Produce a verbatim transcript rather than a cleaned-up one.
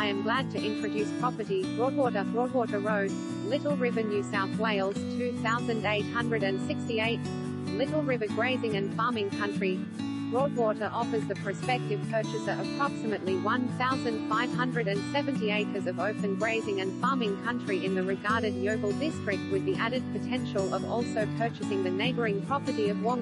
am glad to introduce property, Broadwater, Broadwater Road, Little River, New South Wales, two thousand eight hundred sixty-eight. Little River grazing and farming country. Broadwater offers the prospective purchaser approximately one thousand five hundred seventy acres of open grazing and farming country in the regarded Yeovil district, with the added potential of also purchasing the neighbouring property of Wong.